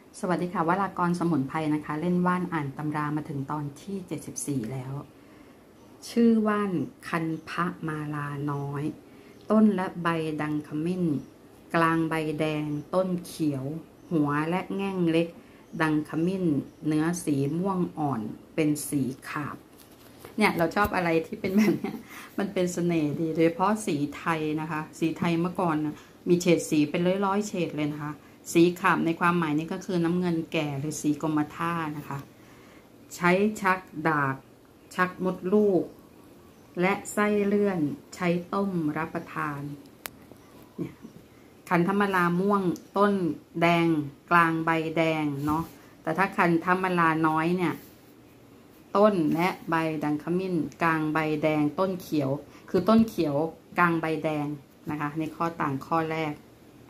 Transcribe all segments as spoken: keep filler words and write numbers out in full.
สวัสดีค่ะวรากรสมุนไพรนะคะเล่นว่านอ่านตำรามาถึงตอนที่เจ็ดสิบสี่แล้วชื่อว่านคันพะมาลาน้อยต้นและใบดังขมิ้นกลางใบแดงต้นเขียวหัวและแง่งเล็กดังขมิ้นเนื้อสีม่วงอ่อนเป็นสีขาบเนี่ยเราชอบอะไรที่เป็นแบบเนี้ยมันเป็นเสน่ห์ดีโดยเฉพาะสีไทยนะคะสีไทยเมื่อก่อนนะมีเฉดสีเป็นร้อยๆเฉดเลยนะคะสีขาบในความหมายนี้ก็คือน้ำเงินแก่หรือสีกรมท่านะคะใช้ชักดาบชักมดลูกและไส้เลื่อนใช้ต้มรับประทานเนี่ยคันธมราม่วงต้นแดงกลางใบแดงเนาะแต่ถ้าคันธมราน้อยเนี่ยต้นและใบดังขมิ้นกลางใบแดงต้นเขียวคือต้นเขียวกลางใบแดงนะคะในข้อต่างข้อแรก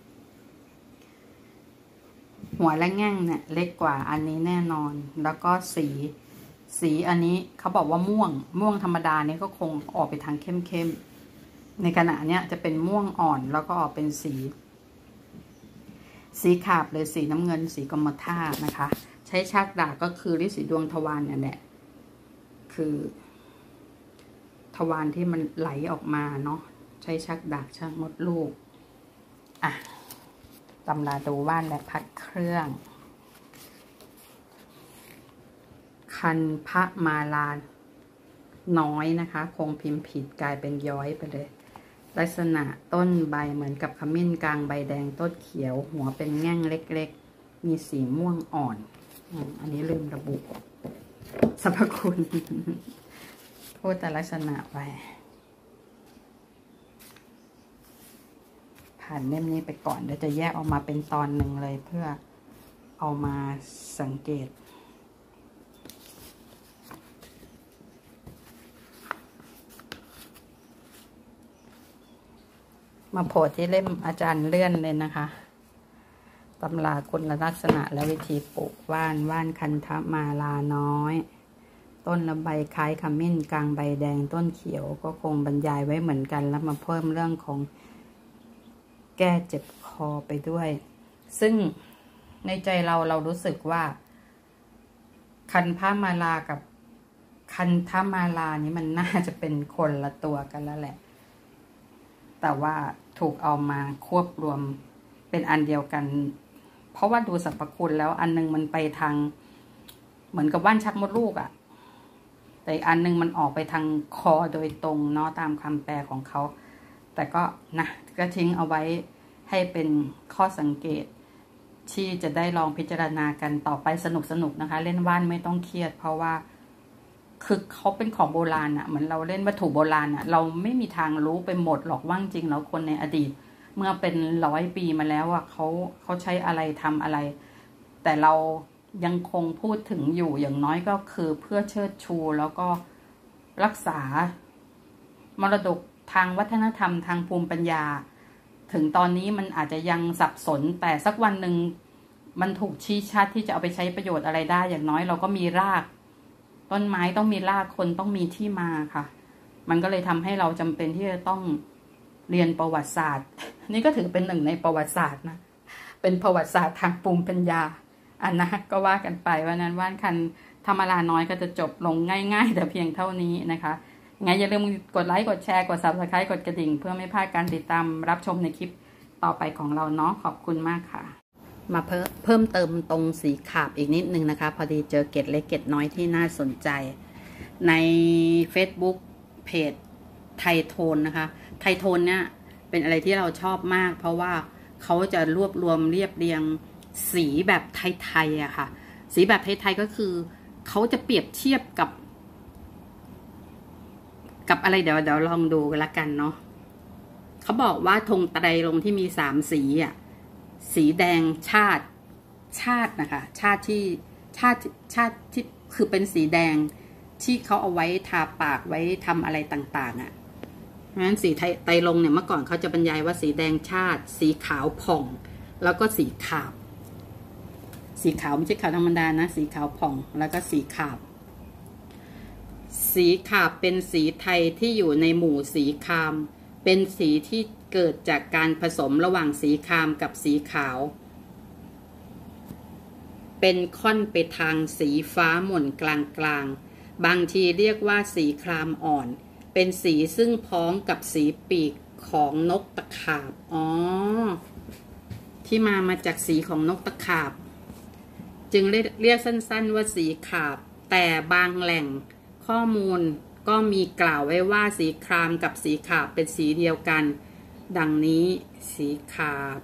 หัวและแง่งเนี่ยเล็กกว่าอันนี้แน่นอนแล้วก็สีสีอันนี้เขาบอกว่าม่วงม่วงธรรมดาเนี่ยก็คงออกไปทางเข้มๆในขณะเนี้ยจะเป็นม่วงอ่อนแล้วก็ออกเป็นสีสีขาบหรือสีน้ำเงินสีกรมท่านะคะใช้ชักดาบก็คือฤทธิ์สีดวงทวารเนี่ยแหละคือทวารที่มันไหลออกมาเนาะใช้ชักดาบชักมดลูกอ่ะตำราดูว่านและพัดเครื่องคันพะมาลาน้อยนะคะคงพิมพ์ผิดกลายเป็นย้อยไปเลยลักษณะต้นใบเหมือนกับขมิ้นกลางใบแดงต้นเขียวหัวเป็นแง่งเล็กๆมีสีม่วงอ่อนอันนี้ลืมระบุสรรพคุณพูดแต่ลักษณะไปผ่านเล่มนี้ไปก่อนเดี๋ยวจะแยกออกมาเป็นตอนหนึ่งเลยเพื่อเอามาสังเกตมาโผล่ที่เล่มอาจารย์เลื่อนเลยนะคะตำราคุณลักษณะและวิธีปลูกว่านว่านคันธมาลาน้อยต้นละใบคล้ายขมิ้นกลางใบแดงต้นเขียวก็คงบรรยายไว้เหมือนกันแล้วมาเพิ่มเรื่องของแก้เจ็บคอไปด้วยซึ่งในใจเราเรารู้สึกว่าคันธมาลากับคันธมาลานี้มันน่าจะเป็นคนละตัวกันแล้วแหละแต่ว่าถูกเอามาควบรวมเป็นอันเดียวกันเพราะว่าดูสรรพคุณแล้วอันนึงมันไปทางเหมือนกับว่านชักมดลูกอะแต่อันนึงมันออกไปทางคอโดยตรงเนาะตามคำแปลของเขาแต่ก็นะก็ทิ้งเอาไว้ให้เป็นข้อสังเกตที่จะได้ลองพิจารณากันต่อไปสนุกสนุกนะคะเล่นว่านไม่ต้องเครียดเพราะว่าคือเขาเป็นของโบราณอะเหมือนเราเล่นวัตถุโบราณอะเราไม่มีทางรู้ไปหมดหรอกว่าจริงแล้วคนในอดีตเมื่อเป็นร้อยปีมาแล้วอะเขาเขาใช้อะไรทำอะไรแต่เรายังคงพูดถึงอยู่อย่างน้อยก็คือเพื่อเชิดชูแล้วก็รักษามรดกทางวัฒนธรรมทางภูมิปัญญาถึงตอนนี้มันอาจจะยังสับสนแต่สักวันหนึ่งมันถูกชี้ชัดที่จะเอาไปใช้ประโยชน์อะไรได้อย่างน้อยเราก็มีรากต้นไม้ต้องมีรากคนต้องมีที่มาค่ะมันก็เลยทำให้เราจำเป็นที่จะต้องเรียนประวัติศาสตร์นี่ก็ถือเป็นหนึ่งในประวัติศาสตร์นะเป็นประวัติศาสตร์ทางภูมิปัญญาอันนะก็ว่ากันไปวันนั้นว่านคันธรรมราน้อยก็จะจบลงง่ายๆแต่เพียงเท่านี้นะคะไงอย่าลืมกดไลค์กดแชร์กด ซับสไครบ์ กดกระดิ่งเพื่อไม่พลาดการติดตามรับชมในคลิปต่อไปของเราเนาะขอบคุณมากค่ะมาเพิ่มเพิ่มเติมตรงสีขาบอีกนิดนึงนะคะพอดีเจอเกล็ดเล็กเกล็ดน้อยที่น่าสนใจใน Facebook เพจไทโทนนะคะไทโทนเนี่ยเป็นอะไรที่เราชอบมากเพราะว่าเขาจะรวบรวมเรียบเรียงสีแบบไทยๆอะค่ะสีแบบไทยๆก็คือเขาจะเปรียบเทียบกับกับอะไรเดี๋ยวเดี๋ยวลองดูกันละกันเนาะเขาบอกว่าธงไตรรงค์ที่มีสามสีอ่ะสีแดงชาติชาตินะคะชาติที่ชาติชาติที่คือเป็นสีแดงที่เขาเอาไว้ทาปากไว้ทำอะไรต่างๆอ่ะเพราะฉะนั้นสีไตรรงค์เนี่ยเมื่อก่อนเขาจะบรรยายว่าสีแดงชาติสีขาวผ่องแล้วก็สีขาบสีขาวไม่ใช่ขาวธรรมดานะสีขาวผ่องแล้วก็สีขาบสีขาบเป็นสีไทยที่อยู่ในหมู่สีครามเป็นสีที่เกิดจากการผสมระหว่างสีครามกับสีขาวเป็นค่อนไปทางสีฟ้าหม่นกลางๆบางทีเรียกว่าสีครามอ่อนเป็นสีซึ่งพ้องกับสีปีกของนกตะขาบอ๋อที่มามาจากสีของนกตะขาบจึงเรียกสั้นๆว่าสีขาบแต่บางแหล่งข้อมูลก็มีกล่าวไว้ว่าสีครามกับสีขาบเป็นสีเดียวกันดังนี้สีขาบ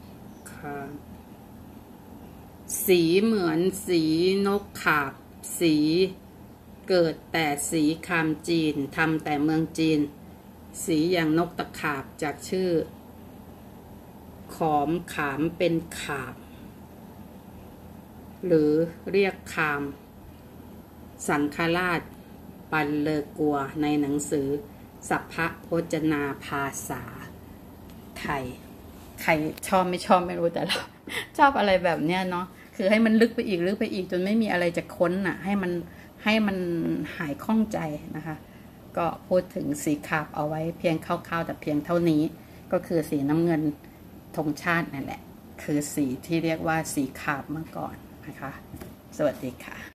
สีเหมือนสีนกขาบสีเกิดแต่สีครามจีนทำแต่เมืองจีนสีอย่างนกตะขาบจากชื่อขอมขามเป็นขาบหรือเรียกคามสังฆราชปันเลอกัวในหนังสือสัพพพจนาภาษาไทยใครชอบไม่ชอบไม่รู้แต่เราชอบอะไรแบบเนี้ยเนาะคือให้มันลึกไปอีกลึกไปอีกจนไม่มีอะไรจะค้นอ่ะให้มันให้มันหายข้องใจนะคะก็พูดถึงสีขาบเอาไว้เพียงคร่าวๆแต่เพียงเท่านี้ก็คือสีน้ำเงินธงชาตินั่นแหละคือสีที่เรียกว่าสีขาบเมื่อก่อนนะคะสวัสดีค่ะ